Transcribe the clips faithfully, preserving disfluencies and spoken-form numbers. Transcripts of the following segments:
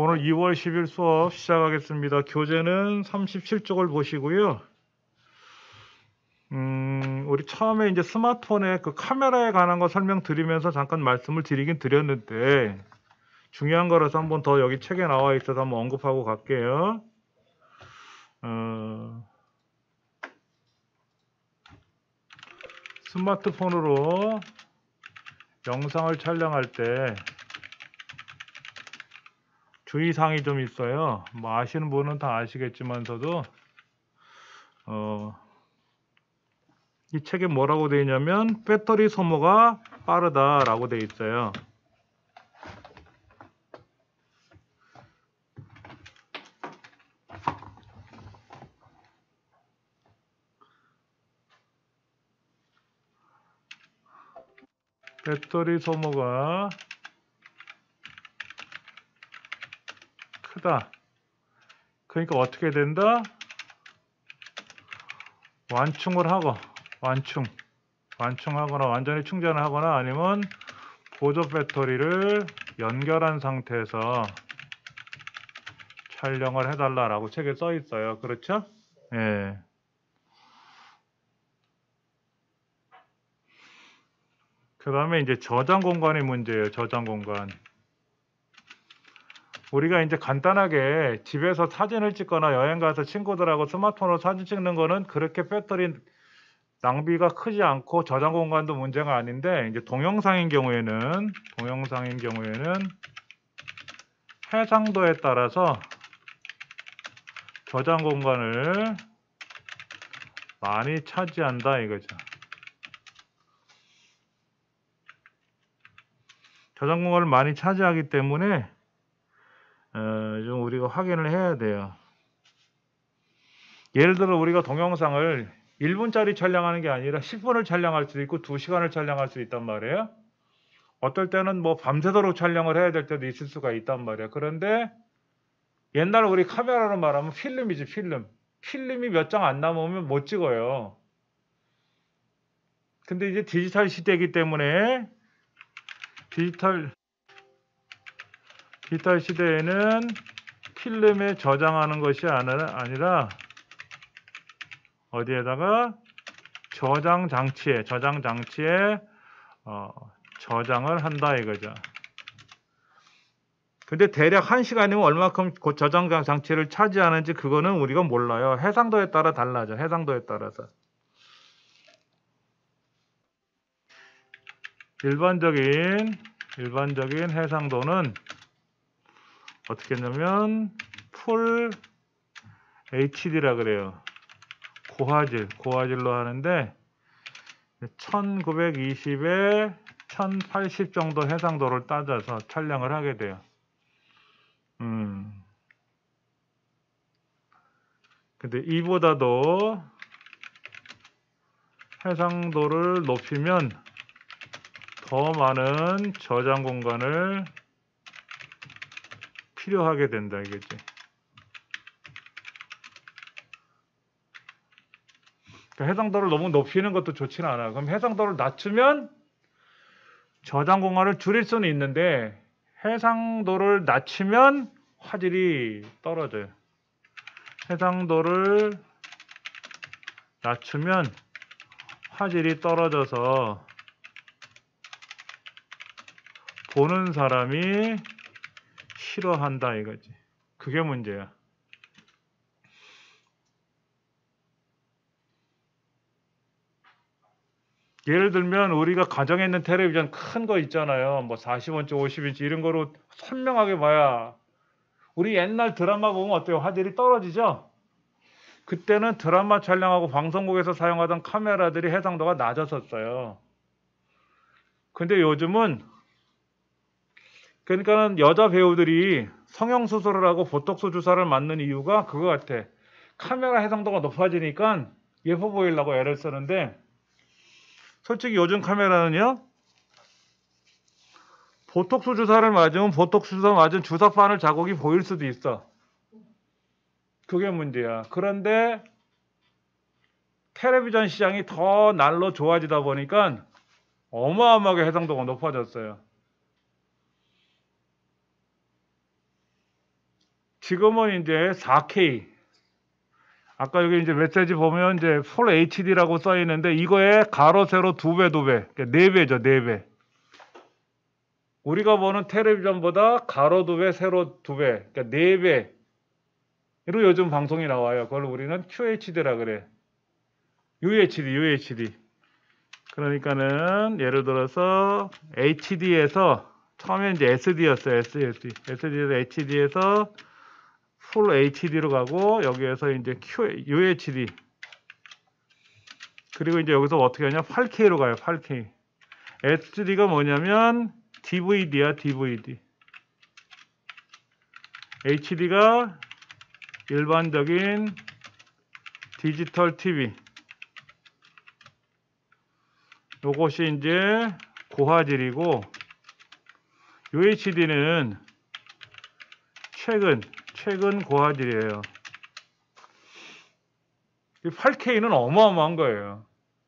오늘 이월 십일 수업 시작하겠습니다. 교재는 삼십칠 쪽을 보시고요. 음, 우리 처음에 이제 스마트폰의 그 카메라에 관한 거 설명드리면서 잠깐 말씀을 드리긴 드렸는데 중요한 거라서 한번 더 여기 책에 나와 있어서 한번 언급하고 갈게요. 어, 스마트폰으로 영상을 촬영할 때 주의사항이 좀 있어요. 뭐 아시는 분은 다 아시겠지만서도 어, 이 책에 뭐라고 되어 있냐면 배터리 소모가 빠르다라고 되어 있어요. 배터리 소모가 크다. 그러니까 어떻게 된다? 완충을 하고 완충 완충하거나 완전히 충전을 하거나 아니면 보조 배터리를 연결한 상태에서 촬영을 해달라라고 책에 써 있어요. 그렇죠? 예. 그 다음에 이제 저장 공간의 문제예요. 저장 공간. 우리가 이제 간단하게 집에서 사진을 찍거나 여행 가서 친구들하고 스마트폰으로 사진 찍는 거는 그렇게 배터리 낭비가 크지 않고 저장 공간도 문제가 아닌데 이제 동영상인 경우에는 동영상인 경우에는 해상도에 따라서 저장 공간을 많이 차지한다 이거죠. 저장 공간을 많이 차지하기 때문에 어, 좀 우리가 확인을 해야 돼요. 예를 들어 우리가 동영상을 일 분짜리 촬영하는 게 아니라 십 분을 촬영할 수도 있고 두 시간을 촬영할 수 있단 말이에요. 어떨 때는 뭐 밤새도록 촬영을 해야 될 때도 있을 수가 있단 말이에요. 그런데 옛날 우리 카메라로 말하면 필름이지 필름. 필름이 몇 장 안 남으면 못 찍어요. 근데 이제 디지털 시대이기 때문에 디지털 디지털 시대에는 필름에 저장하는 것이 아니라 어디에다가 저장 장치에 저장 장치에 어, 저장을 한다 이거죠. 근데 대략 한 시간이면 얼마큼 그 저장 장치를 차지하는지 그거는 우리가 몰라요. 해상도에 따라 달라져. 해상도에 따라서. 일반적인 일반적인 해상도는 어떻게 했냐면 풀 에이치디라 그래요. 고화질, 고화질로 하는데 천구백이십에 천팔십 정도 해상도를 따져서 촬영을 하게 돼요. 음. 근데 이보다도 해상도를 높이면 더 많은 저장 공간을 필요하게 된다 이거지. 그러니까 해상도를 너무 높이는 것도 좋지는 않아. 그럼 해상도를 낮추면 저장 공간을 줄일 수는 있는데 해상도를 낮추면 화질이 떨어져요. 해상도를 낮추면 화질이 떨어져서 보는 사람이 싫어한다 이거지. 그게 문제야. 예를 들면 우리가 가정에 있는 텔레비전 큰 거 있잖아요. 뭐 사십 인치, 오십 인치 이런 거로 선명하게 봐야 우리 옛날 드라마 보면 어때요? 화질이 떨어지죠? 그때는 드라마 촬영하고 방송국에서 사용하던 카메라들이 해상도가 낮았었어요. 근데 요즘은 그러니까는 여자 배우들이 성형수술을 하고 보톡스 주사를 맞는 이유가 그거 같아. 카메라 해상도가 높아지니까 예뻐 보이려고 애를 쓰는데 솔직히 요즘 카메라는요. 보톡스 주사를 맞으면 보톡스 주사 맞은 주사바늘 자국이 보일 수도 있어. 그게 문제야. 그런데 텔레비전 시장이 더 날로 좋아지다 보니까 어마어마하게 해상도가 높아졌어요. 지금은 이제 사 케이. 아까 여기 이제 메시지 보면 이제 풀 에이치디라고 써 있는데 이거에 가로 세로 두 배, 두 배. 그러니까 네 배죠, 네 배. 우리가 보는 텔레비전보다 가로 두 배, 세로 두 배. 그러니까 네 배로 요즘 방송이 나와요. 그걸 우리는 큐에이치디라 그래. 유에이치디, 유에이치디. 그러니까는 예를 들어서 에이치디에서 처음에 이제 에스디였어요. 에스디. 에스디에서 에이치디에서 풀 에이치디로 가고 여기에서 이제 Q, 유에이치디. 그리고 이제 여기서 어떻게 하냐? 팔 케이로 가요. 팔 케이. 에스디가 뭐냐면 디브이디야, 디브이디. 에이치디가 일반적인 디지털 티비. 요것이 이제 고화질이고 유에이치디는 최근 최근 고화질이에요. 팔 케이는 어마어마한 거예요.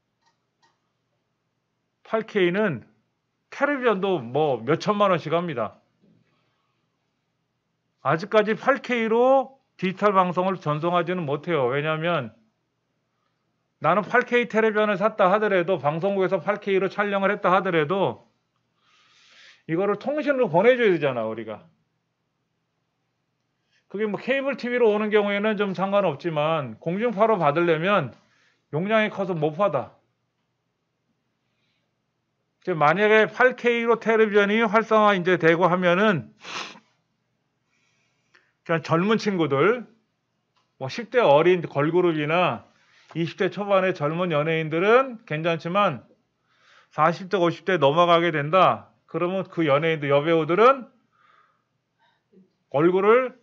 팔 케이는 텔레비전도 뭐 몇천만 원씩 합니다. 아직까지 팔 케이로 디지털 방송을 전송하지는 못해요. 왜냐하면 나는 팔 케이 텔레비전을 샀다 하더라도 방송국에서 팔 케이로 촬영을 했다 하더라도 이거를 통신으로 보내줘야 되잖아 우리가. 그게 뭐 케이블 티비로 오는 경우에는 좀 상관없지만 공중파로 받으려면 용량이 커서 못 받아. 만약에 팔 케이로 텔레비전이 활성화 이제 되고 하면은 그냥 젊은 친구들 뭐 십 대 어린 걸그룹이나 이십 대 초반의 젊은 연예인들은 괜찮지만 사십 대 오십 대 넘어가게 된다. 그러면 그 연예인들 여배우들은 얼굴을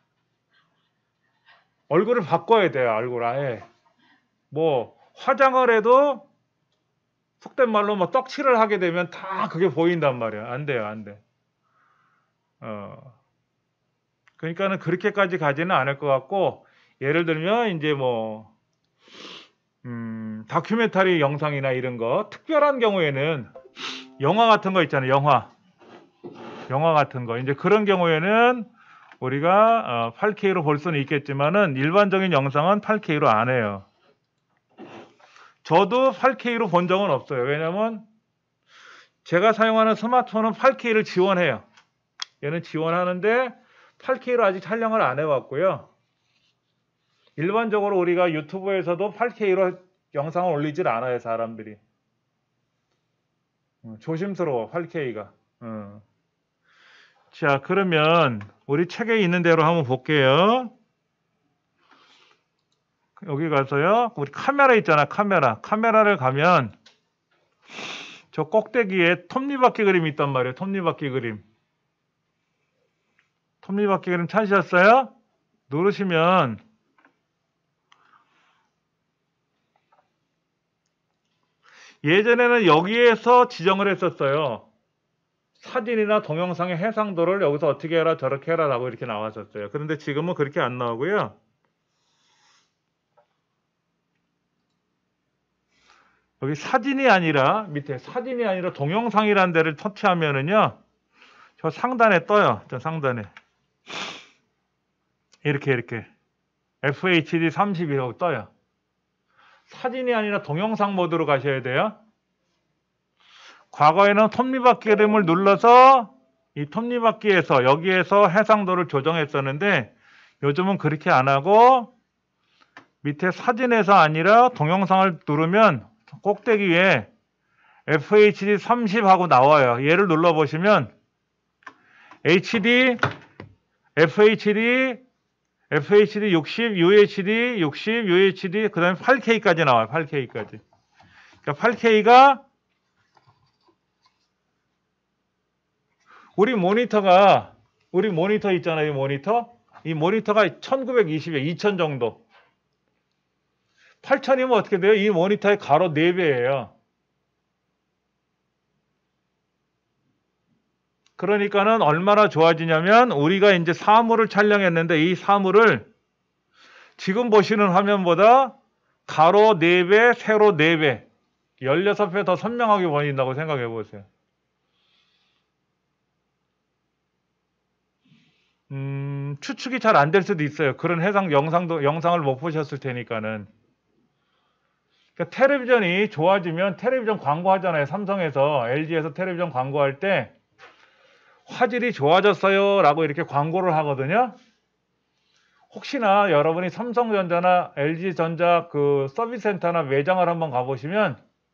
얼굴을 바꿔야 돼요. 얼굴 아예 뭐 화장을 해도 속된 말로 뭐 떡칠을 하게 되면 다 그게 보인단 말이야. 안 돼요, 안 돼. 어 그러니까는 그렇게까지 가지는 않을 것 같고 예를 들면 이제 뭐 음, 다큐멘터리 영상이나 이런 거 특별한 경우에는 영화 같은 거 있잖아요. 영화 영화 같은 거 이제 그런 경우에는 우리가 어, 팔 케이로 볼 수는 있겠지만은 일반적인 영상은 팔 케이로 안 해요. 저도 팔 케이로 본 적은 없어요. 왜냐면 제가 사용하는 스마트폰은 팔 케이를 지원해요. 얘는 지원하는데 팔 케이로 아직 촬영을 안 해봤고요. 일반적으로 우리가 유튜브에서도 팔 케이로 영상을 올리질 않아요. 사람들이. 어, 조심스러워 팔 케이가. 어. 자 그러면 우리 책에 있는 대로 한번 볼게요. 여기 가서요. 우리 카메라 있잖아. 카메라. 카메라를 가면 저 꼭대기에 톱니바퀴 그림이 있단 말이에요. 톱니바퀴 그림. 톱니바퀴 그림 찾으셨어요? 누르시면 예전에는 여기에서 지정을 했었어요. 사진이나 동영상의 해상도를 여기서 어떻게 해라 저렇게 해라 라고 이렇게 나왔었어요. 그런데 지금은 그렇게 안 나오고요. 여기 사진이 아니라 밑에 사진이 아니라 동영상이라는 데를 터치하면은요. 저 상단에 떠요. 저 상단에. 이렇게 이렇게 에프에이치디 삼십이라고 떠요. 사진이 아니라 동영상 모드로 가셔야 돼요. 과거에는 톱니바퀴 그림을 눌러서 이 톱니바퀴에서 여기에서 해상도를 조정했었는데 요즘은 그렇게 안 하고 밑에 사진에서 아니라 동영상을 누르면 꼭대기 위에 에프에이치디 삼십 하고 나와요. 얘를 눌러보시면 에이치디, 에프에이치디, 에프에이치디 육십, 유에이치디 육십, 유에이치디 그 다음에 팔 케이까지 나와요. 팔 케이까지. 그러니까 팔 케이가 우리 모니터가 우리 모니터 있잖아요. 이 모니터. 이 모니터가 천구백이십에 이천 정도. 팔천이면 어떻게 돼요? 이 모니터의 가로 네 배예요. 그러니까는 얼마나 좋아지냐면 우리가 이제 사물을 촬영했는데 이 사물을 지금 보시는 화면보다 가로 네 배, 세로 네 배, 십육 배 더 선명하게 보인다고 생각해 보세요. 음... 음, 추측이 잘 안 될 수도 있어요. 그런 해상 영상도 영상을 못 보셨을 테니까는. 그러니까 텔레비전이 좋아지면 텔레비전 광고하잖아요. 삼성에서, 엘지에서 텔레비전 광고할 때 화질이 좋아졌어요 라고 이렇게 광고를 하거든요. 혹시나 여러분이 삼성전자나 엘지전자 그 서비스 센터나 매장을 한번 가보시면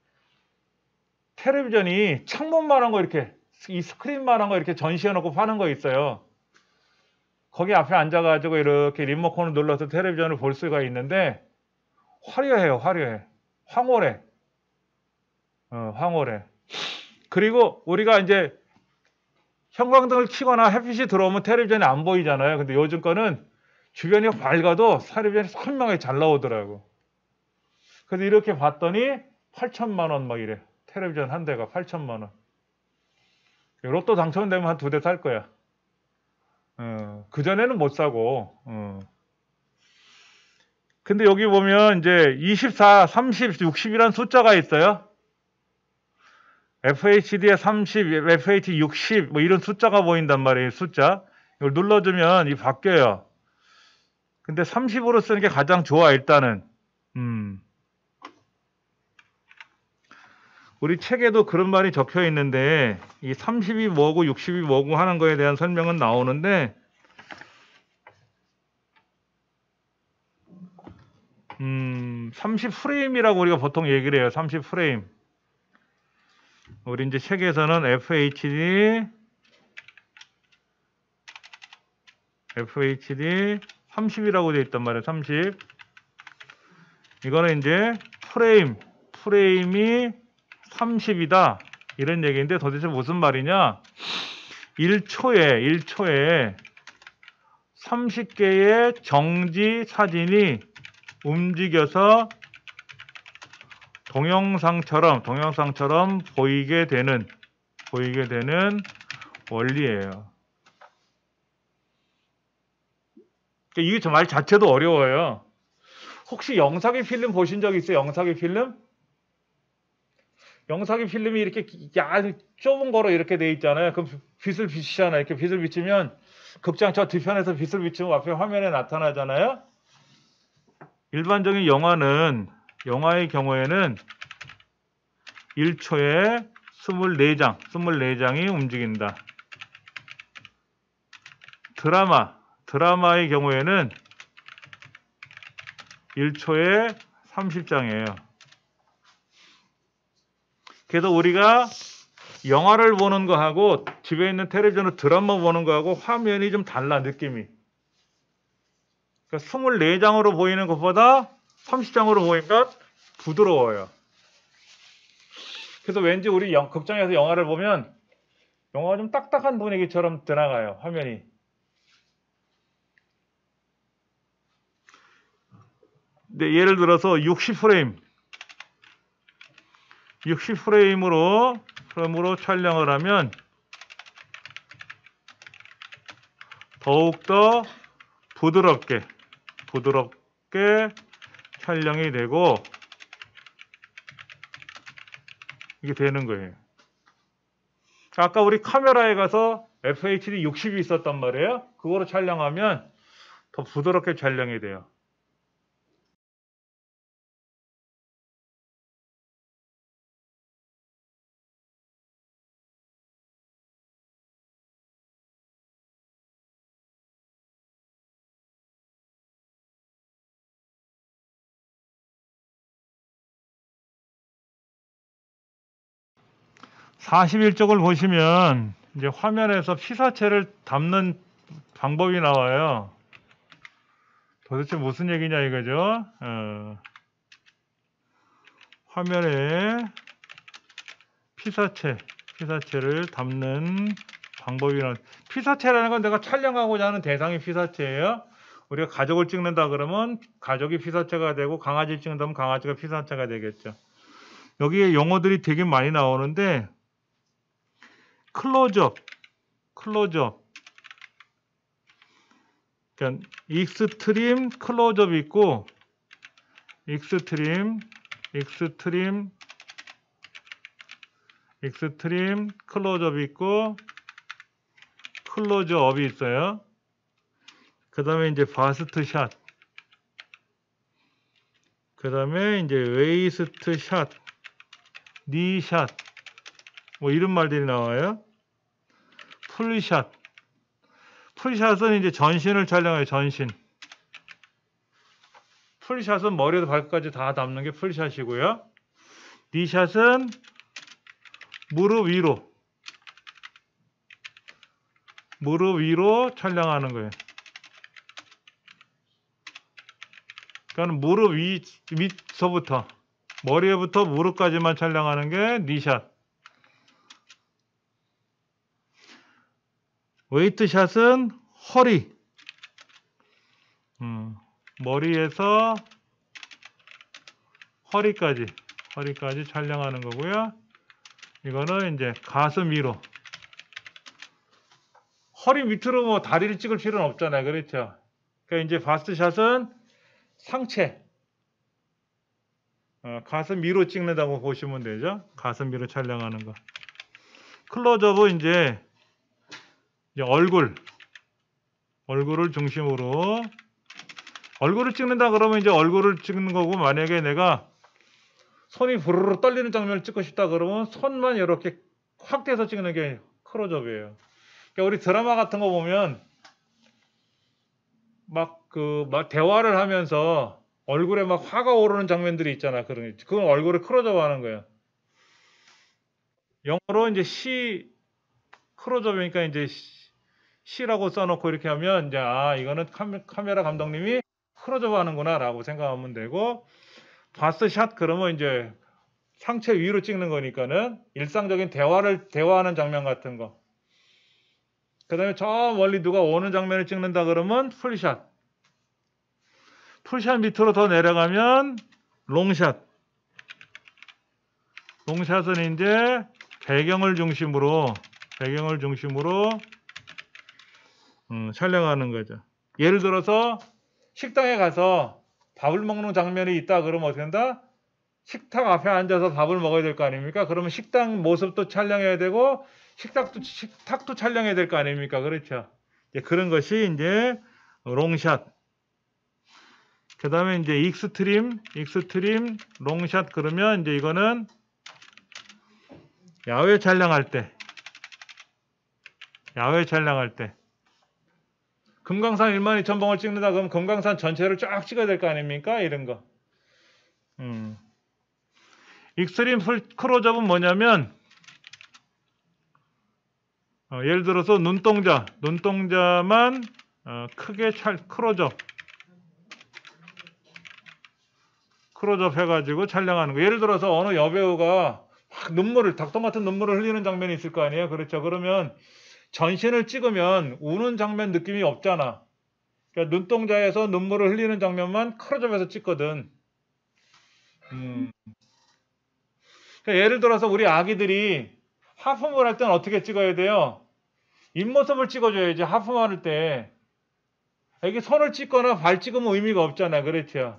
텔레비전이 창문만한 거 이렇게 이 스크린만한 거 이렇게 전시해 놓고 파는 거 있어요. 거기 앞에 앉아가지고 이렇게 리모컨을 눌러서 텔레비전을 볼 수가 있는데 화려해요. 화려해. 황홀해. 어, 황홀해. 그리고 우리가 이제 형광등을 켜거나 햇빛이 들어오면 텔레비전이 안 보이잖아요. 근데 요즘 거는 주변이 밝아도 텔레비전이 선명하게 잘 나오더라고. 그래서 이렇게 봤더니 팔천만 원 막 이래. 텔레비전 한 대가 팔천만 원. 로또 당첨되면 한 두 대 살 거야. 어, 그전에는 못 사고. 어. 근데 여기 보면 이제 이십사, 삼십, 육십이라는 숫자가 있어요. 에프에이치디에 삼십, 에프에이치 육십 뭐 이런 숫자가 보인단 말이에요. 숫자. 이걸 눌러주면 이 바뀌어요. 근데 삼십으로 쓰는 게 가장 좋아 일단은. 음. 우리 책에도 그런 말이 적혀 있는데 이 삼십이 뭐고 육십이 뭐고 하는 거에 대한 설명은 나오는데 음, 삼십 프레임이라고 우리가 보통 얘기를 해요. 삼십 프레임. 우리 이제 책에서는 에프에이치디 에프에이치디 삼십이라고 되어 있단 말이에요. 삼십. 이거는 이제 프레임, 프레임이 삼십이다. 이런 얘기인데 도대체 무슨 말이냐? 일 초에, 일 초에 삼십 개의 정지 사진이 움직여서 동영상처럼, 동영상처럼 보이게 되는, 보이게 되는 원리예요. 이게 저 말 자체도 어려워요. 혹시 영상의 필름 보신 적 있어요? 영상의 필름? 영상의 필름이 이렇게 얇은 좁은 거로 이렇게 돼 있잖아요. 그럼 빛을 비치잖아요. 이렇게 빛을 비치면 극장 저 뒤편에서 빛을 비치면 앞에 화면에 나타나잖아요. 일반적인 영화는 영화의 경우에는 일 초에 이십사 장, 이십사 장이 움직인다. 드라마, 드라마의 경우에는 일 초에 삼십 장이에요. 그래서 우리가 영화를 보는 거하고 집에 있는 텔레비전으로 드라마 보는 거하고 화면이 좀 달라, 느낌이. 그러니까 이십사 장으로 보이는 것보다 삼십 장으로 보니까 부드러워요. 그래서 왠지 우리 영, 극장에서 영화를 보면 영화가 좀 딱딱한 분위기처럼 드나가요, 화면이. 근데 예를 들어서 육십 프레임, 육십 프레임으로 프레임으로 촬영을 하면 더욱더 부드럽게 부드럽게 촬영이 되고 이게 되는 거예요. 아까 우리 카메라에 가서 에프에이치디 육십이 있었단 말이에요. 그거로 촬영하면 더 부드럽게 촬영이 돼요. 사십일 쪽을 보시면 이제 화면에서 피사체를 담는 방법이 나와요. 도대체 무슨 얘기냐 이거죠. 어, 화면에 피사체, 피사체를 담는 방법이 나와요. 피사체라는 건 내가 촬영하고자 하는 대상이 피사체예요. 우리가 가족을 찍는다 그러면 가족이 피사체가 되고 강아지를 찍는다면 강아지가 피사체가 되겠죠. 여기에 용어들이 되게 많이 나오는데 클로즈업, 클로즈업. 그러니까 익스트림 클로즈업이 있고 익스트림, 익스트림, 익스트림 클로즈업이 있고 클로즈업이 있어요. 그 다음에 이제 바스트 샷, 그 다음에 이제 웨이스트 샷, 니 샷, 뭐 이런 말들이 나와요. 풀샷, 풀샷은 이제 전신을 촬영해요. 전신. 풀샷은 머리에서 발끝까지 다 담는 게 풀샷이고요. 니샷은 무릎 위로, 무릎 위로 촬영하는 거예요. 그러니까 무릎 위, 밑서부터 머리에부터 무릎까지만 촬영하는 게 니샷. 웨이트샷은 허리, 음, 머리에서 허리까지, 허리까지 촬영하는 거고요. 이거는 이제 가슴 위로. 허리 밑으로 뭐 다리를 찍을 필요는 없잖아요. 그렇죠? 그러니까 이제 바스트샷은 상체, 어, 가슴 위로 찍는다고 보시면 되죠. 가슴 위로 촬영하는 거. 클로즈업은 이제, 이제 얼굴, 얼굴을 중심으로. 얼굴을 찍는다 그러면 이제 얼굴을 찍는 거고, 만약에 내가 손이 부르르 떨리는 장면을 찍고 싶다 그러면 손만 이렇게 확대해서 찍는 게 클로즈업이에요. 그러니까 우리 드라마 같은 거 보면 막 그 막 대화를 하면서 얼굴에 막 화가 오르는 장면들이 있잖아. 그런 그건 얼굴을 클로즈업 하는 거예요. 영어로 이제 시 클로즈업이니까 이제 시라고 써놓고 이렇게 하면 이제 아 이거는 카메라 감독님이 클로즈업 하는구나라고 생각하면 되고, 바스샷 그러면 이제 상체 위로 찍는 거니까는 일상적인 대화를 대화하는 장면 같은 거. 그 다음에 저 멀리 누가 오는 장면을 찍는다 그러면 풀샷. 풀샷 밑으로 더 내려가면 롱샷. 롱샷은 이제 배경을 중심으로 배경을 중심으로 음, 촬영하는 거죠. 예를 들어서 식당에 가서 밥을 먹는 장면이 있다 그러면 어떻게 한다? 식탁 앞에 앉아서 밥을 먹어야 될 거 아닙니까? 그러면 식당 모습도 촬영해야 되고 식탁도 식탁도 촬영해야 될 거 아닙니까? 그렇죠? 이제 그런 것이 이제 롱샷. 그 다음에 이제 익스트림, 익스트림, 롱샷 그러면 이제 이거는 야외 촬영할 때, 야외 촬영할 때. 금강산 일만 이천 봉을 찍는다 그러면 금강산 전체를 쫙 찍어야 될 거 아닙니까? 이런 거. 음. 익스트림 클로즈업은 뭐냐면 어, 예를 들어서 눈동자, 눈동자만 어, 크게 찰, 클로즈업, 클로즈업 해가지고 촬영하는 거. 예를 들어서 어느 여배우가 막 눈물을, 닭똥 같은 눈물을 흘리는 장면이 있을 거 아니에요? 그렇죠? 그러면 전신을 찍으면 우는 장면 느낌이 없잖아. 그러니까 눈동자에서 눈물을 흘리는 장면만 클로즈업해서 찍거든. 음. 그러니까 예를 들어서 우리 아기들이 하품을 할 때는 어떻게 찍어야 돼요? 입모습을 찍어줘야지. 하품할 때 이게 손을 찍거나 발 찍으면 의미가 없잖아요. 그렇죠?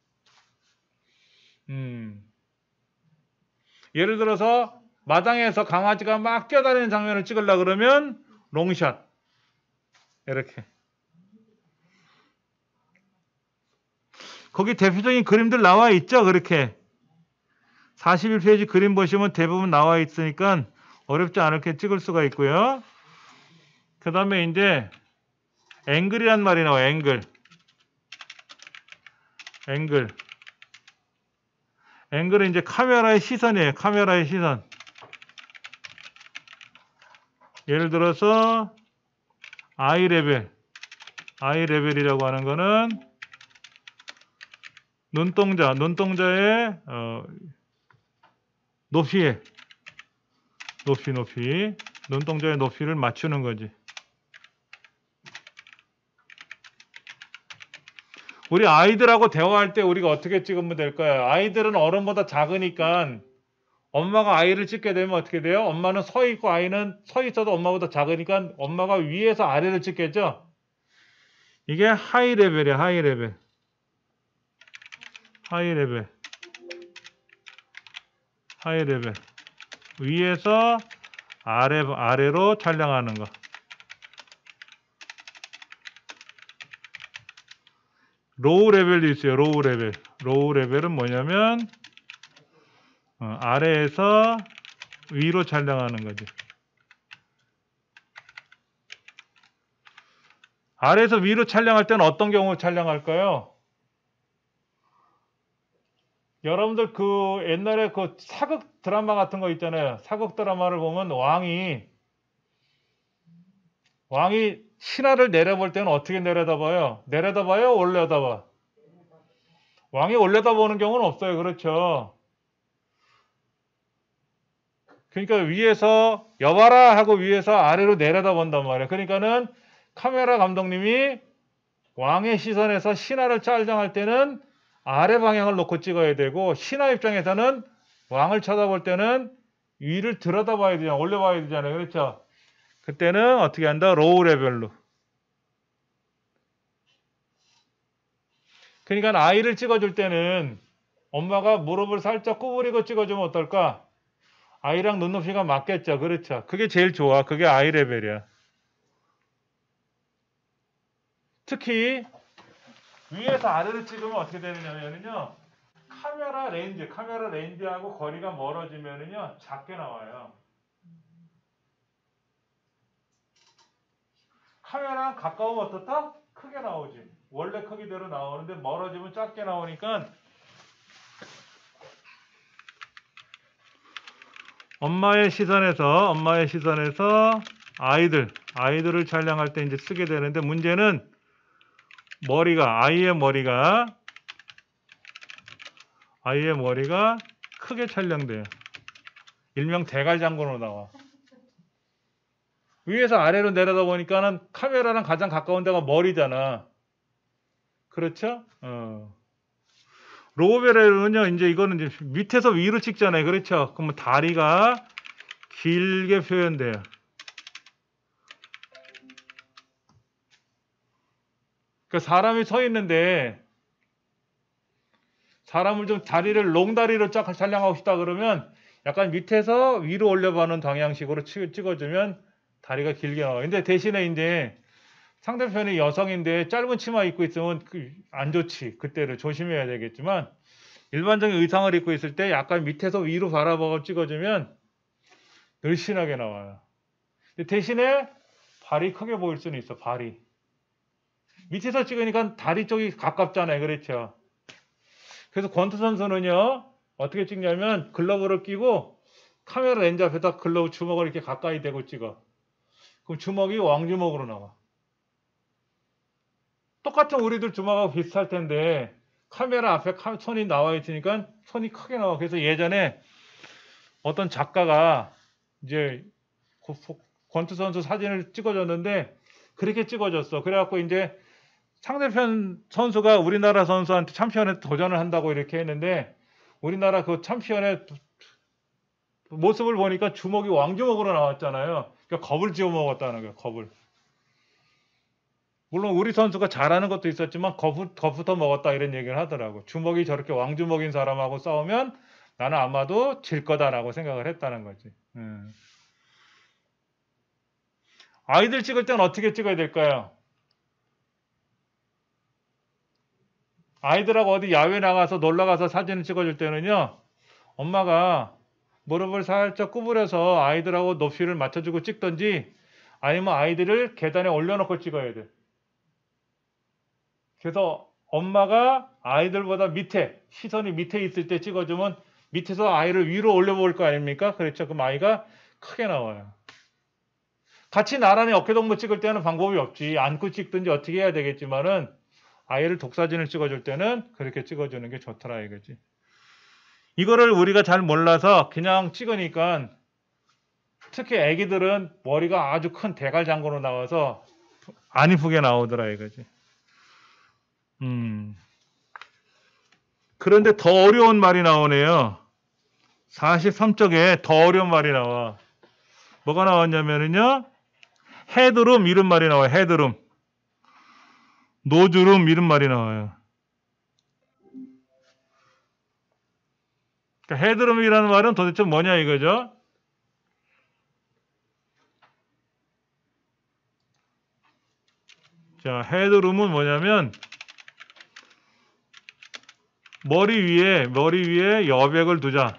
음. 예를 들어서 마당에서 강아지가 막 뛰어다니는 장면을 찍으려고 그러면 롱샷. 이렇게. 거기 대표적인 그림들 나와 있죠. 그렇게. 사십일 페이지 그림 보시면 대부분 나와 있으니까 어렵지 않게 찍을 수가 있고요. 그 다음에 이제 앵글이란 말이 나와요. 앵글. 앵글. 앵글은 이제 카메라의 시선이에요. 카메라의 시선. 예를 들어서 아이 레벨. 아이 레벨이라고 하는 거는 눈동자, 눈동자의 어, 높이에 높이 높이 눈동자의 높이를 맞추는 거지. 우리 아이들하고 대화할 때 우리가 어떻게 찍으면 될까요? 아이들은 어른보다 작으니까 엄마가 아이를 찍게 되면 어떻게 돼요? 엄마는 서 있고 아이는 서 있어도 엄마보다 작으니까 엄마가 위에서 아래를 찍겠죠? 이게 하이 레벨이야. 하이 레벨. 하이 레벨. 하이 레벨. 위에서 아래, 아래로 촬영하는 거. 로우 레벨도 있어요. 로우 레벨. 로우 레벨은 뭐냐면 어, 아래에서 위로 촬영하는 거지. 아래에서 위로 촬영할 때는 어떤 경우 촬영할까요? 여러분들 그 옛날에 그 사극 드라마 같은 거 있잖아요. 사극 드라마를 보면 왕이 왕이 신하를 내려볼 때는 어떻게 내려다봐요? 내려다봐요? 올려다봐? 왕이 올려다보는 경우는 없어요. 그렇죠? 그러니까 위에서 여봐라 하고 위에서 아래로 내려다본단 말이에요. 그러니까는 카메라 감독님이 왕의 시선에서 신하를 촬영할 때는 아래 방향을 놓고 찍어야 되고, 신하 입장에서는 왕을 쳐다볼 때는 위를 들여다봐야 되잖아요. 올려봐야 되잖아요. 그렇죠? 그때는 어떻게 한다? 로우 레벨로. 그러니까 아이를 찍어줄 때는 엄마가 무릎을 살짝 구부리고 찍어주면 어떨까? 아이랑 눈높이가 맞겠죠. 그렇죠? 그게 제일 좋아. 그게 아이 레벨이야. 특히 위에서 아래를 찍으면 어떻게 되느냐면요, 카메라 렌즈, 카메라 렌즈하고 거리가 멀어지면은요 작게 나와요. 카메라랑 가까우면 어떻다? 크게 나오지. 원래 크기대로 나오는데 멀어지면 작게 나오니까 엄마의 시선에서 엄마의 시선에서 아이들 아이들을 촬영할 때 이제 쓰게 되는데, 문제는 머리가 아이의 머리가 아이의 머리가 크게 촬영돼요. 일명 대갈장군으로 나와. 위에서 아래로 내려다 보니까는 카메라랑 가장 가까운 데가 머리잖아. 그렇죠? 어. 로우벨은요, 이제 이거는 이제 밑에서 위로 찍잖아요. 그렇죠? 그러면 다리가 길게 표현돼요. 그 사람이 서 있는데 사람을 좀 다리를 롱다리로 쫙 촬영하고 싶다 그러면 약간 밑에서 위로 올려보는 방향식으로 찍어주면 다리가 길게 나와요. 근데 대신에 이제 상대편이 여성인데 짧은 치마 입고 있으면 안 좋지. 그때를 조심해야 되겠지만, 일반적인 의상을 입고 있을 때 약간 밑에서 위로 바라보고 찍어주면 늘씬하게 나와요. 대신에 발이 크게 보일 수는 있어. 발이 밑에서 찍으니까 다리 쪽이 가깝잖아요. 그렇죠? 그래서 권투 선수는요 어떻게 찍냐면 글러브를 끼고 카메라 렌즈 앞에다 글러브 주먹을 이렇게 가까이 대고 찍어. 그럼 주먹이 왕주먹으로 나와. 똑같은 우리들 주먹하고 비슷할 텐데 카메라 앞에 손이 나와 있으니까 손이 크게 나와. 그래서 예전에 어떤 작가가 이제 권투 선수 사진을 찍어줬는데 그렇게 찍어줬어. 그래갖고 이제 상대편 선수가 우리나라 선수한테 챔피언에 도전을 한다고 이렇게 했는데, 우리나라 그 챔피언의 모습을 보니까 주먹이 왕주먹으로 나왔잖아요. 그러니까 겁을 지어 먹었다는 거예요. 겁을. 물론 우리 선수가 잘하는 것도 있었지만 겁, 겁부터 먹었다 이런 얘기를 하더라고. 주먹이 저렇게 왕주먹인 사람하고 싸우면 나는 아마도 질 거다라고 생각을 했다는 거지. 음. 아이들 찍을 때는 어떻게 찍어야 될까요? 아이들하고 어디 야외 나가서 놀러 가서 사진을 찍어줄 때는요, 엄마가 무릎을 살짝 구부려서 아이들하고 높이를 맞춰주고 찍든지, 아니면 아이들을 계단에 올려놓고 찍어야 돼. 그래서 엄마가 아이들보다 밑에, 시선이 밑에 있을 때 찍어주면 밑에서 아이를 위로 올려볼 거 아닙니까? 그렇죠. 그럼 아이가 크게 나와요. 같이 나란히 어깨동무 찍을 때는 방법이 없지. 안고 찍든지 어떻게 해야 되겠지만은, 아이를 독사진을 찍어줄 때는 그렇게 찍어주는 게 좋더라 이거지. 이거를 우리가 잘 몰라서 그냥 찍으니까, 특히 애기들은 머리가 아주 큰 대갈장구로 나와서 안 이쁘게 나오더라 이거지. 음. 그런데 더 어려운 말이 나오네요. 사십삼 쪽에 더 어려운 말이 나와. 뭐가 나왔냐면은요, 헤드룸 이런 말이 나와요. 헤드룸. 노즈룸 이런 말이 나와요. 그러니까 헤드룸이라는 말은 도대체 뭐냐 이거죠? 자, 헤드룸은 뭐냐면 머리 위에 머리 위에 여백을 두자.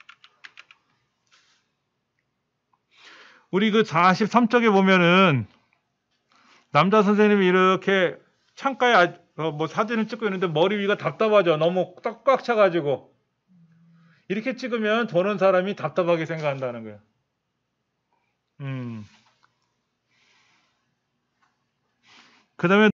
우리 그 사십삼 쪽에 보면은 남자 선생님이 이렇게 창가에 아, 어, 뭐 사진을 찍고 있는데 머리 위가 답답하죠. 너무 딱 꽉 차가지고 이렇게 찍으면 보는 사람이 답답하게 생각한다는 거예요. 음. 그 다음에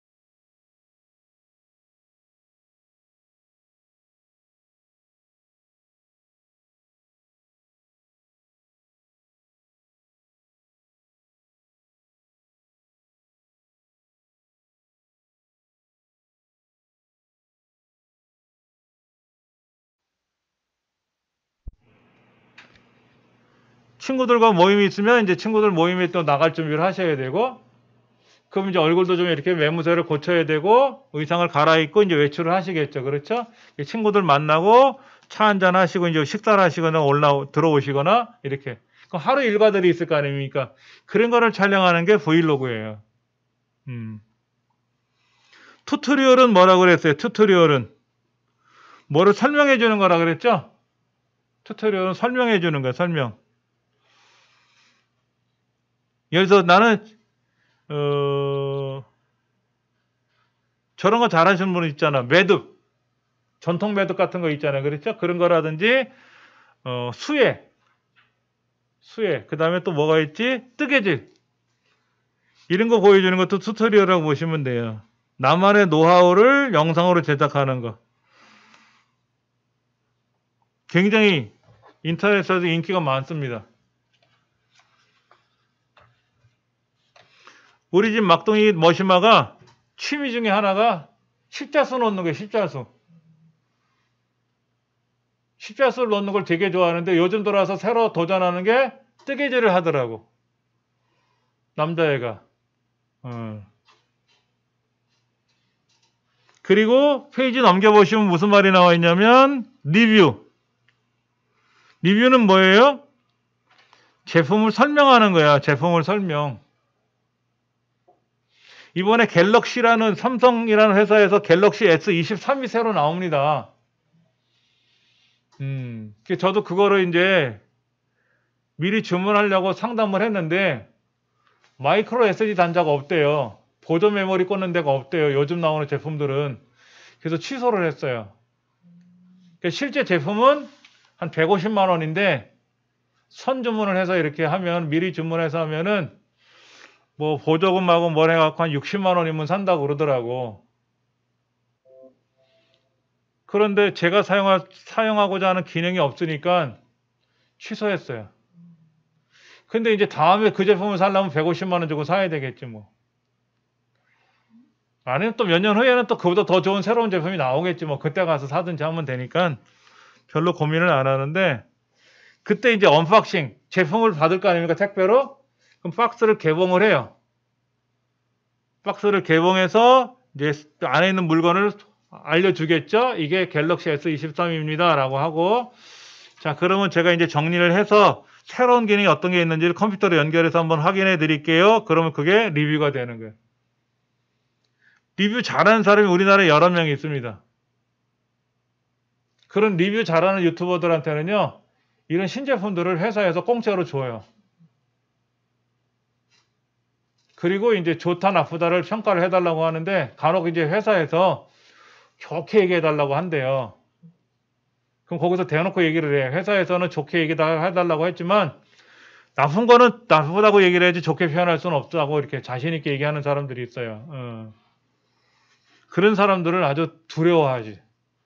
친구들과 모임이 있으면 이제 친구들 모임에 또 나갈 준비를 하셔야 되고, 그럼 이제 얼굴도 좀 이렇게 외모세를 고쳐야 되고, 의상을 갈아입고 이제 외출을 하시겠죠. 그렇죠? 친구들 만나고 차 한잔 하시고 이제 식사를 하시거나 올라 들어오시거나 이렇게. 그럼 하루 일과들이 있을 거 아닙니까? 그런 거를 촬영하는 게 브이로그예요. 음. 튜토리얼은 뭐라고 그랬어요? 튜토리얼은 뭐를 설명해 주는 거라 그랬죠? 튜토리얼은 설명해 주는 거야, 설명. 예를 들어서 나는 어, 저런 거 잘하시는 분 있잖아. 매듭. 전통 매듭 같은 거 있잖아요. 그렇죠? 그런 거라든지 어, 수예. 수예. 그 다음에 또 뭐가 있지? 뜨개질. 이런 거 보여주는 것도 튜토리얼이라고 보시면 돼요. 나만의 노하우를 영상으로 제작하는 거. 굉장히 인터넷에서 인기가 많습니다. 우리 집 막둥이 머시마가 취미 중에 하나가 십자수 넣는 거예요. 십자수. 십자수를 넣는 걸 되게 좋아하는데 요즘 들어와서 새로 도전하는 게 뜨개질을 하더라고. 남자애가. 어. 그리고 페이지 넘겨보시면 무슨 말이 나와 있냐면 리뷰. 리뷰는 뭐예요? 제품을 설명하는 거야. 제품을 설명. 이번에 갤럭시라는 삼성이라는 회사에서 갤럭시 에스 이십삼이 새로 나옵니다. 음, 저도 그거를 이제 미리 주문하려고 상담을 했는데 마이크로 에스디 단자가 없대요. 보조 메모리 꽂는 데가 없대요. 요즘 나오는 제품들은. 그래서 취소를 했어요. 실제 제품은 한 백오십만 원인데 선 주문을 해서 이렇게 하면 미리 주문해서 하면은 뭐 보조금하고 뭘 해갖고 한 육십만 원이면 산다고 그러더라고. 그런데 제가 사용하, 사용하고자 하는 기능이 없으니까 취소했어요. 근데 이제 다음에 그 제품을 사려면 백오십만 원 주고 사야 되겠지 뭐. 아니면 또 몇 년 후에는 또 그보다 더 좋은 새로운 제품이 나오겠지 뭐. 그때 가서 사든지 하면 되니까 별로 고민을 안 하는데, 그때 이제 언박싱 제품을 받을 거 아닙니까? 택배로. 그럼 박스를 개봉을 해요. 박스를 개봉해서 이제 안에 있는 물건을 알려주겠죠. 이게 갤럭시 에스 이십삼입니다 라고 하고, 자 그러면 제가 이제 정리를 해서 새로운 기능이 어떤 게 있는지를 컴퓨터로 연결해서 한번 확인해 드릴게요. 그러면 그게 리뷰가 되는 거예요. 리뷰 잘하는 사람이 우리나라에 여러 명이 있습니다. 그런 리뷰 잘하는 유튜버들한테는요, 이런 신제품들을 회사에서 공짜로 줘요. 그리고 이제 좋다 나쁘다를 평가를 해달라고 하는데 간혹 이제 회사에서 좋게 얘기해달라고 한대요. 그럼 거기서 대놓고 얘기를 해. 회사에서는 좋게 얘기해달라고 했지만 나쁜 거는 나쁘다고 얘기를 해야지 좋게 표현할 수는 없다고 이렇게 자신 있게 얘기하는 사람들이 있어요. 어. 그런 사람들을 아주 두려워하지.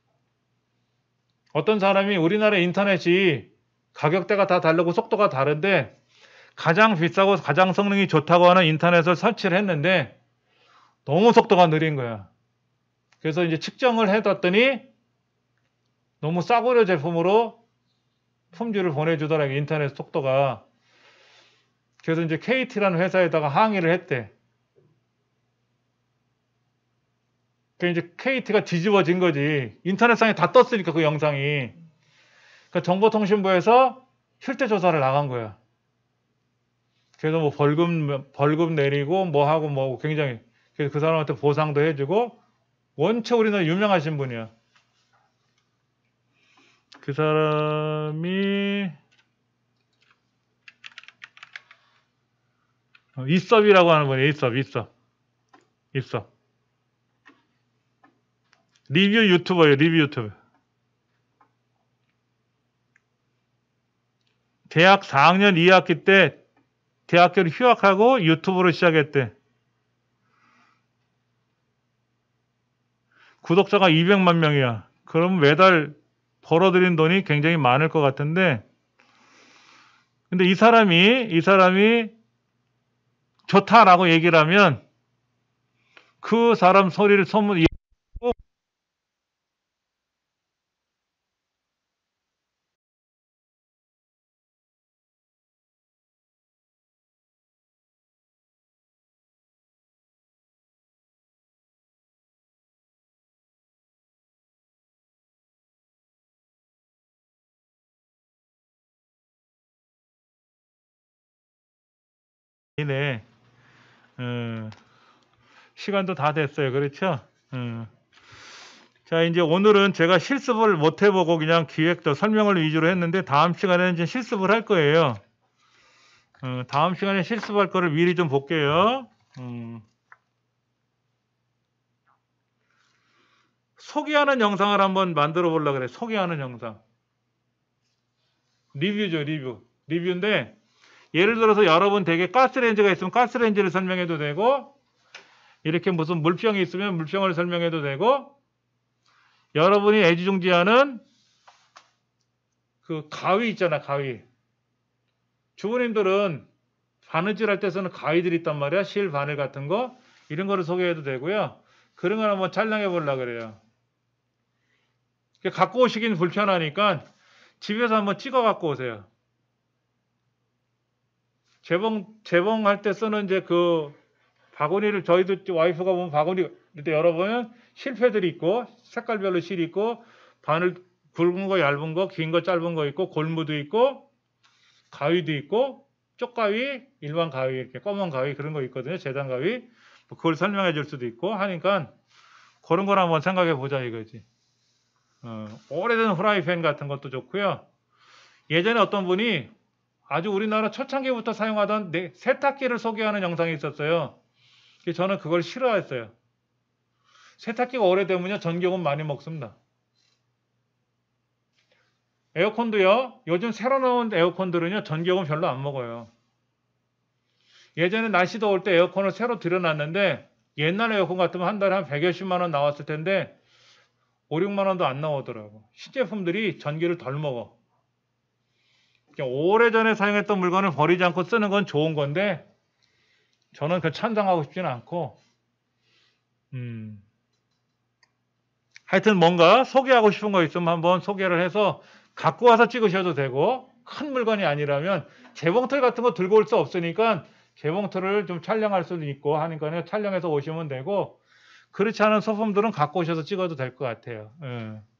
어떤 사람이 우리나라 인터넷이 가격대가 다 다르고 속도가 다른데 가장 비싸고 가장 성능이 좋다고 하는 인터넷을 설치를 했는데 너무 속도가 느린 거야. 그래서 이제 측정을 해뒀더니 너무 싸구려 제품으로 품질을 보내주더라고요. 인터넷 속도가. 그래서 이제 케이티라는 회사에다가 항의를 했대. 그러니까 이제 케이티가 뒤집어진 거지. 인터넷상에 다 떴으니까 그 영상이. 그러니까 정보통신부에서 실태 조사를 나간 거야. 그래서 뭐 벌금 벌금 내리고 뭐 하고 뭐 하고 굉장히, 그래서 그 사람한테 보상도 해주고. 원체 우리나라 유명하신 분이야. 그 사람이 어, 이섭이라고 하는 분이에요. 이섭, 이섭, 이섭. 리뷰 유튜버예요. 리뷰 유튜버. 대학 사 학년 이 학기 때 대학교를 휴학하고 유튜브로 시작했대. 구독자가 이백만 명이야. 그럼 매달 벌어들인 돈이 굉장히 많을 것 같은데, 근데 이 사람이 이 사람이 좋다라고 얘기를 하면 그 사람 소리를 소문 이네. 어, 시간도 다 됐어요. 그렇죠? 어. 자, 이제 오늘은 제가 실습을 못 해보고 그냥 기획도 설명을 위주로 했는데 다음 시간에는 이제 실습을 할 거예요. 어, 다음 시간에 실습할 거를 미리 좀 볼게요. 음. 소개하는 영상을 한번 만들어 보려고 그래. 소개하는 영상. 리뷰죠, 리뷰. 리뷰인데 예를 들어서 여러분 댁에 가스레인지가 있으면 가스레인지를 설명해도 되고, 이렇게 무슨 물병이 있으면 물병을 설명해도 되고, 여러분이 애지중지하는 그 가위 있잖아, 가위. 주부님들은 바느질 할 때 쓰는 가위들이 있단 말이야. 실 바늘 같은 거. 이런 거를 소개해도 되고요. 그런 걸 한번 촬영해 보려고 그래요. 갖고 오시긴 불편하니까 집에서 한번 찍어 갖고 오세요. 재봉, 재봉할 때 쓰는 이제 그 바구니를, 저희도 와이프가 보면 바구니 이렇게 열어보면 실패들이 있고, 색깔별로 실이 있고, 바늘 굵은 거, 얇은 거, 긴 거, 짧은 거 있고, 골무도 있고, 가위도 있고, 쪽가위, 일반 가위, 이렇게 검은 가위 그런 거 있거든요. 재단 가위. 뭐 그걸 설명해 줄 수도 있고 하니까 그런 걸 한번 생각해 보자 이거지. 어, 오래된 후라이팬 같은 것도 좋고요. 예전에 어떤 분이 아주 우리나라 초창기부터 사용하던 네, 세탁기를 소개하는 영상이 있었어요. 저는 그걸 싫어했어요. 세탁기가 오래되면요 전기요금 많이 먹습니다. 에어컨도요, 요즘 새로 나온 에어컨들은요 전기요금 별로 안 먹어요. 예전에 날씨 더울 때 에어컨을 새로 들여놨는데 옛날 에어컨 같으면 한 달에 한 백여십만 원 나왔을 텐데 오, 육만 원도 안 나오더라고. 신제품들이 전기를 덜 먹어. 오래전에 사용했던 물건을 버리지 않고 쓰는 건 좋은 건데 저는 그 찬성하고 싶지는 않고, 음. 하여튼 뭔가 소개하고 싶은 거 있으면 한번 소개를 해서 갖고 와서 찍으셔도 되고, 큰 물건이 아니라면 재봉틀 같은 거 들고 올 수 없으니까 재봉틀을 좀 촬영할 수도 있고 하니까요 촬영해서 오시면 되고, 그렇지 않은 소품들은 갖고 오셔서 찍어도 될 것 같아요. 예.